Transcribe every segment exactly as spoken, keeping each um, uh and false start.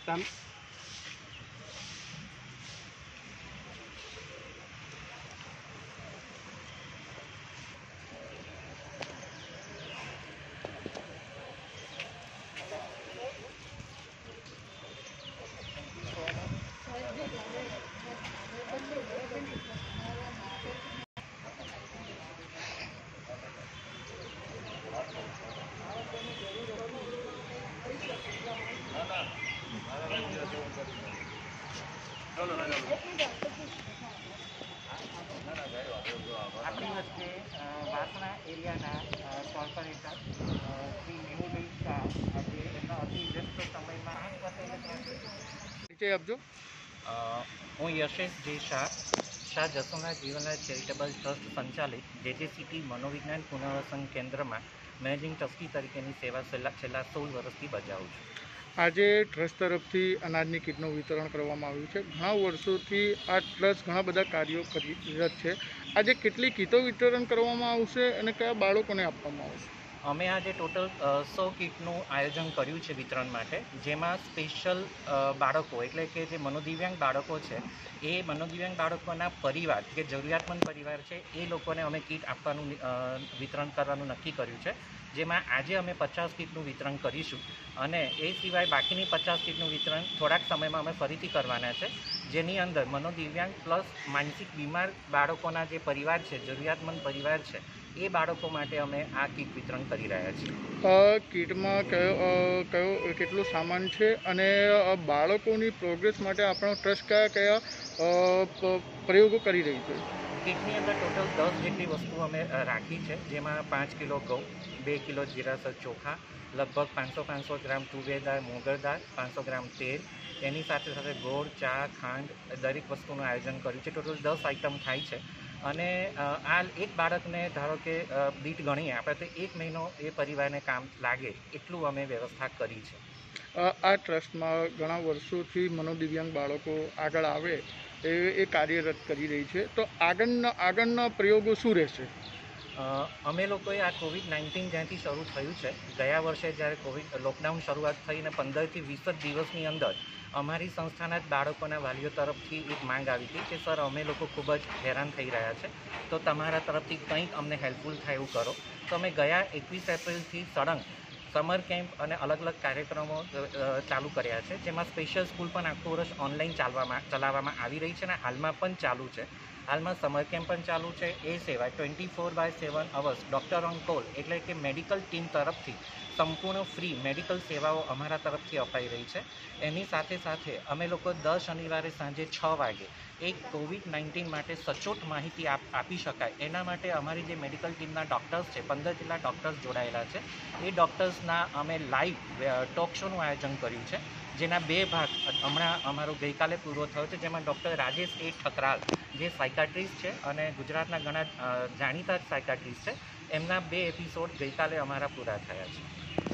તમ આપણી વચ્ચે વાસણા એરિયાના કોર્પોરેટર શ્રી મેહુલભાઈ શાહ આજે એમના અતિ વ્યસ્ત સમયમાં પરિચય આપજો। હું Yashesh J Shah Shah Jasona Jivanraj charitable trust સંચાલિત જેજેસીટી મનોવિજ્ઞાન પુનર્વસન કેન્દ્રમાં મેનેજિંગ ટ્રસ્ટી તરીકેની સેવા છેલ્લા છેલ્લા સોળ વર્ષથી બજાવું છું। આજે ટ્રસ્ટ તરફથી અનાજની કીટનું વિતરણ કરવામાં આવ્યું છે। ઘણા વર્ષોથી આ ટ્રસ્ટ ઘણા બધા કાર્યો કરીરત છે। આજે કેટલી કીટો વિતરણ કરવામાં આવશે અને કયા બાળકોને આપવામાં આવશે? અમે આજે ટોટલ સો કીટનું આયોજન કર્યું છે વિતરણ માટે, જેમાં સ્પેશિયલ બાળકો એટલે કે જે મનોદિવ્યાંગ બાળકો છે એ મનોદિવ્યાંગ બાળકોના પરિવાર કે જરૂરિયાતમંદ પરિવાર છે એ લોકોને અમે કીટ આપવાનું વિતરણ કરવાનું નક્કી કર્યું છે, જેમાં આજે અમે પચાસ કીટનું વિતરણ કરીશું અને એ સિવાય બાકીની પચાસ કીટનું વિતરણ થોડાક સમયમાં અમે ફરીથી કરવાના છે, જેની અંદર મનોદિવ્યાંગ પ્લસ માનસિક બીમાર બાળકોના જે પરિવાર છે, જરૂરિયાતમંદ પરિવાર છે, એ બાળકો માટે અમે આ કીટ વિતરણ કરી રહ્યા છીએ। કીટમાં કયો કયો કેટલું સામાન છે અને બાળકોની પ્રોગ્રેસ માટે આપણો ટ્રસ્ટ કયા કયા પ્રયોગો કરી રહી છે? કીટની અંદર ટોટલ દસ જેટલી વસ્તુઓ અમે રાખી છે, જેમાં પાંચ કિલો ઘઉં, બે કિલો જીરાસર ચોખા, લગભગ પાંચસો પાંચસો ગ્રામ તુવેર દાળ, મોગર દાળ, પાંચસો ગ્રામ તેલ, એની સાથે સાથે ગોળ, ચા, ખાંડ, દરેક વસ્તુનું આયોજન કર્યું છે। ટોટલ દસ આઇટમ થાય છે અને આ એક બાળકને ધારો કે દીઠ ગણીએ આપણે તો એક મહિનો એ પરિવારને કામ લાગે એટલું અમે વ્યવસ્થા કરી છે। આ ટ્રસ્ટમાં ઘણા વર્ષોથી મનોદિવ્યાંગ બાળકો આગળ આવે એ એ કાર્યરત કરી રહી છે, તો આગળના આગળના પ્રયોગો શું રહેશે? અમે લોકોએ આ કોવિડ નાઇન્ટીન જ્યાંથી શરૂ થયું છે, ગયા વર્ષે જ્યારે કોવિડ લોકડાઉન શરૂઆત થઈને પંદરથી વીસ જ દિવસની અંદર અમારી સંસ્થાના જ બાળકોના વાલીઓ તરફથી એક માંગ આવી હતી કે સર અમે લોકો ખૂબ જ હેરાન થઈ રહ્યા છે, તો તમારા તરફથી કંઈક અમને હેલ્પફુલ થાય એવું કરો। તો અમે ગયા એકવીસ એપ્રિલથી સળંગ સમર કેમ્પ અને અલગ અલગ કાર્યક્રમો ચાલુ કર્યા છે, જેમાં સ્પેશિયલ સ્કૂલ પણ આખું વર્ષ ઓનલાઈન ચાલવામાં ચલાવવામાં આવી રહી છે અને હાલમાં પણ ચાલુ છે। હાલમાં સમર કેમ્પ પણ ચાલુ છે। એ સિવાય twenty four by seven hours doctor on call એટલે કે મેડિકલ ટીમ તરફથી સંપૂર્ણ ફ્રી મેડિકલ સેવાઓ અમારા તરફથી અપાઈ રહી છે। એની સાથે સાથે અમે લોકો દર શનિવારે સાંજે છ વાગે એક કોવિડ નાઇન્ટીન માટે સચોટ માહિતી આપી શકાય એના માટે અમારી જે મેડિકલ ટીમના ડૉક્ટર્સ છે, પંદર જેટલા ડૉક્ટર્સ જોડાયેલા છે, એ ડૉક્ટર્સના અમે લાઈવ ટોક શોનું આયોજન કર્યું છે, જેના બે ભાગ હમણાં અમારો ગઈકાલે પૂરો થયો છે, જેમાં ડૉક્ટર રાજેશ એ ઠકરાલ જે સાયકાટ્રિસ્ટ છે અને ગુજરાતના ઘણા જાણીતા સાયકાટ્રિસ્ટ છે, એમના બે એપિસોડ ગઈકાલે અમારા પૂરા થયા છે।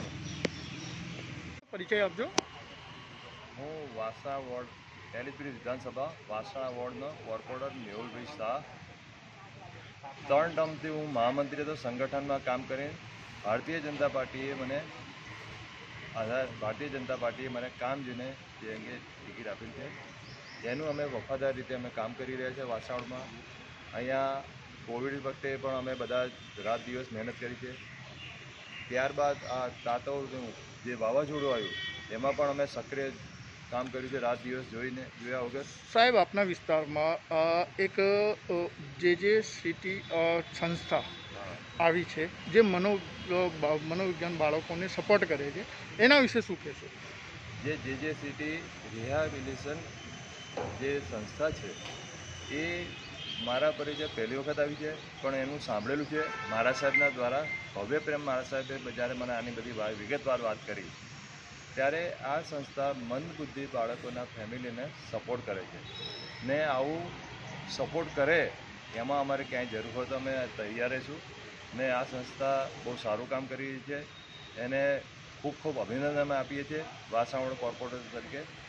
પરિચય આપજો। હું વાસણા વોર્ડ તેલીસપુરી વિધાનસભા વાસણા વોર્ડનો કોર્પોરેટર મેહુલભાઈ શાહ। ત્રણ ટર્મથી હું મહામંત્રી હતો, સંગઠનમાં કામ કરીને ભારતીય જનતા પાર્ટીએ મને આધાર ભારતીય જનતા પાર્ટીએ મને કામ જોઈને જે અંગે ટિકિટ આપેલી છે, જેનું અમે વફાદાર રીતે અમે કામ કરી રહ્યા છીએ। વાસણામાં અહીંયા કોવિડ વખતે પણ અમે બધા રાત દિવસ મહેનત કરી છે। ત્યારબાદ આ તાતો જે વાવાઝોડું આવ્યું એમાં પણ અમે સક્રિય કામ કર્યું છે, રાત દિવસ જોઈને જોયા વગર। સાહેબ, આપના વિસ્તારમાં એક જેજેસીટી સંસ્થા આવી છે જે મનો મનોવિજ્ઞાન બાળકોને સપોર્ટ કરે છે, એના વિશે શું કહેશો? જે જેજેસીટી રિહેબિલિટેશન જે સંસ્થા છે એ મારા પરિચય પહેલી વખત આવી છે, પણ એનું સાંભળેલું છે મારા સાહેબના દ્વારા। ભવ્ય પ્રેમ મારા સાહેબે જ્યારે મને આની બધી વિગતવાર વાત કરી ત્યારે આ સંસ્થા મંદબુદ્ધિ બાળકોના ફેમિલીને સપોર્ટ કરે છે ને આવું સપોર્ટ કરે એમાં અમારે ક્યાંય જરૂર હોય તો અમે તૈયાર રહીશું ને આ સંસ્થા બહુ સારું કામ કરી રહી છે, એને ખૂબ ખૂબ અભિનંદન અમે આપીએ છીએ વાસણા કોર્પોરેટર તરીકે।